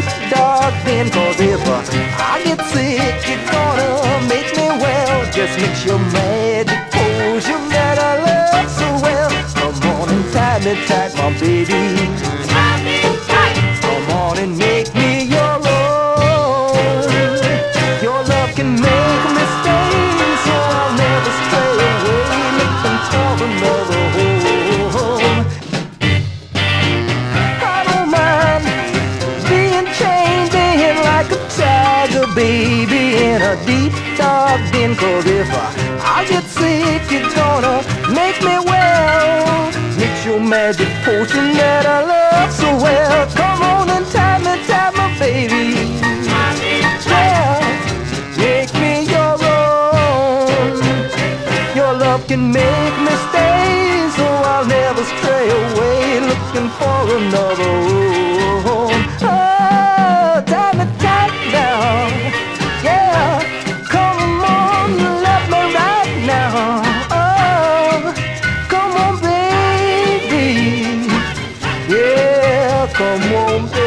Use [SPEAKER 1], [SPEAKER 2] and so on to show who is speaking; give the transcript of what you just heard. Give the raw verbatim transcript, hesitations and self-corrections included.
[SPEAKER 1] deep dark den. Cause if uh, I get sick, you're gonna make me well. Just mix your magic potion that I love so well. Come on and tie me tight, my baby.
[SPEAKER 2] Tie me tight.
[SPEAKER 1] Come on and make me your own. Your love can make me stay, so I'll never stray away, looking for another home. I don't mind being chained in like a tiger, baby, in a deep dark den. Cause if I, I get sick, you're gonna make me well. Mix your magic potion that I love so well. Come on and tie me tight, my baby.
[SPEAKER 2] Tie me tight.
[SPEAKER 1] Yeah, make me your own. Your love can make me stay, so I'll never stray away, looking for another home. Oh, tie me tight now. Yeah, come on, let me right now. Oh, come on, baby. Yeah, come on, baby.